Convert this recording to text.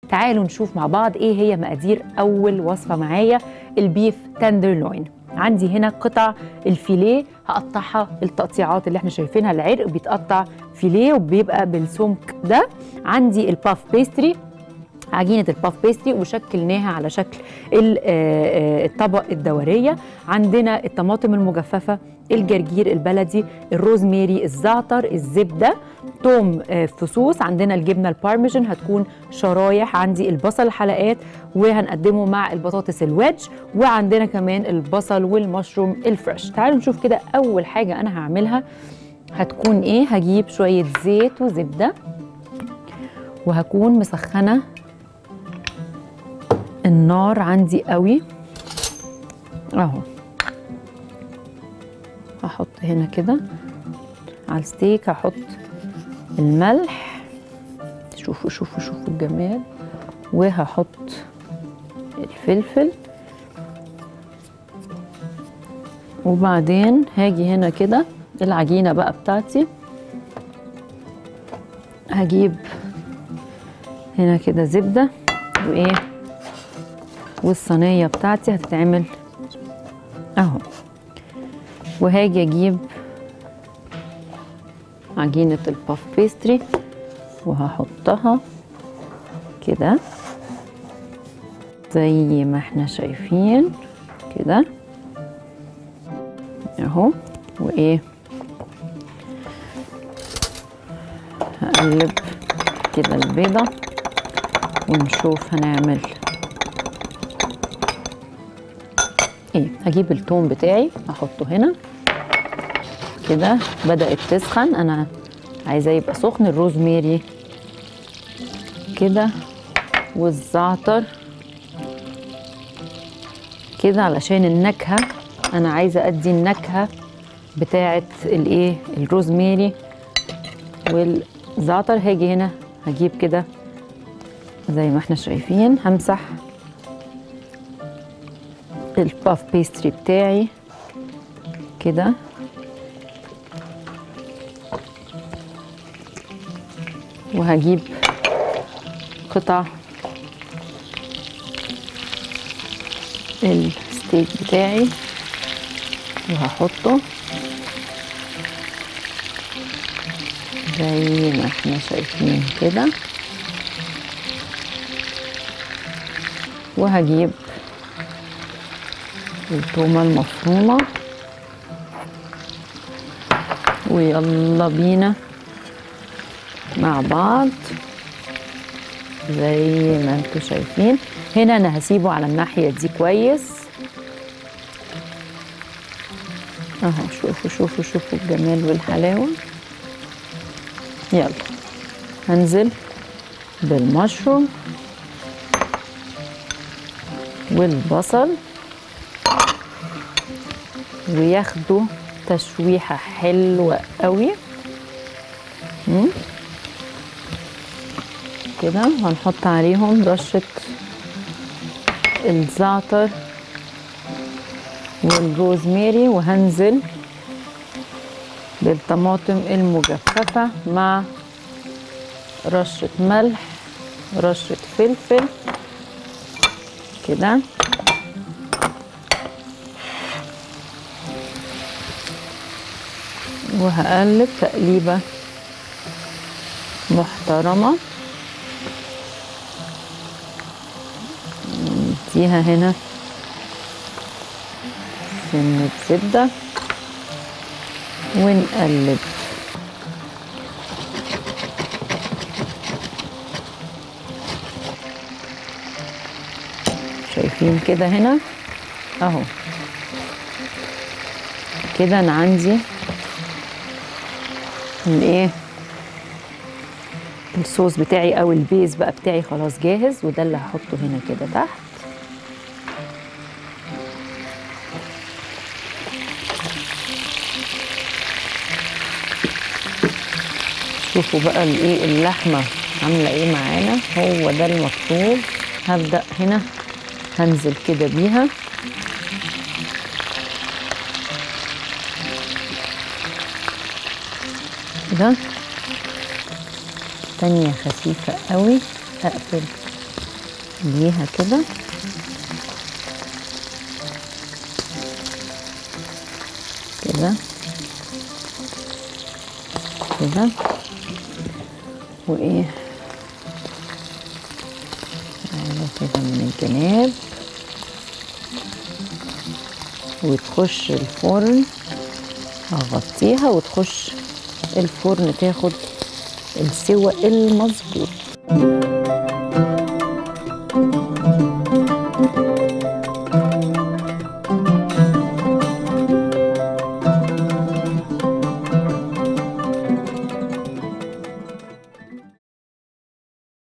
تعالوا نشوف مع بعض ايه هي مقادير اول وصفه معايا، البيف تندرلوين. عندي هنا قطع الفيليه هقطعها التقطيعات اللي احنا شايفينها، العرق بيتقطع فيليه وبيبقى بالسمك ده. عندي الباف بيستري، عجينة الباف بيستري وشكلناها على شكل الطبق الدورية. عندنا الطماطم المجففة، الجرجير البلدي، الروزميري، الزعتر، الزبدة، توم فصوص. عندنا الجبنة البارميجان هتكون شرايح. عندي البصل حلقات وهنقدمه مع البطاطس الويدج. وعندنا كمان البصل والمشروم الفريش. تعالوا نشوف كده. أول حاجة أنا هعملها هتكون إيه؟ هجيب شوية زيت وزبدة وهكون مسخنة النار عندي قوي اهو. هحط هنا كده على الستيك، هحط الملح، شوفوا شوفوا شوفوا الجمال، وهحط الفلفل، وبعدين هاجي هنا كده العجينة بقى بتاعتي. هجيب هنا كده زبدة وايه، والصينية بتاعتي هتتعمل اهو. وهاجي اجيب عجينة الباف بيستري وهحطها كده زي ما احنا شايفين كده اهو. وايه، هقلب كده البيضة ونشوف هنعمل ايه. هجيب الثوم بتاعي احطه هنا كده، بدأت تسخن، انا عايزاه يبقى سخن. الروزميري كده والزعتر كده علشان النكهة، انا عايزة ادي النكهة بتاعة الايه، الروزميري والزعتر. هاجي هنا هجيب كده زي ما احنا شايفين، همسح الباف بيستري بتاعي كده وهجيب قطع الستيك بتاعي وهحطه زي ما احنا شايفين كده. وهجيب التومة المفرومة ويلا بينا مع بعض زي ما انتوا شايفين. هنا انا هسيبه على الناحية دي كويس اهو. شوفوا شوفوا شوفوا الجمال والحلاوة. يلا هنزل بالمشروم والبصل وياخدوا تشويحة حلوة قوي كده. هنحط عليهم رشة الزعتر والروزميري، وهنزل بالطماطم المجففة مع رشة ملح، رشة فلفل كده. وهقلب تقليبة محترمة. نديها هنا سنة زبدة ونقلب. شايفين كده هنا اهو كده. انا عندي الايه، الصوص بتاعي او البيز بقى بتاعي خلاص جاهز، وده اللي هحطه هنا كده تحت. شوفوا بقى الايه، اللحمه عامله ايه معانا، هو ده المطلوب. هبدأ هنا هنزل كده بيها كده، تانية خفيفة قوي. اقفل ليها كده كده كده، وايه تعالوا كده من الجناب، وتخش الفرن. هغطيها وتخش الفرن تاخد السوى المظبوط.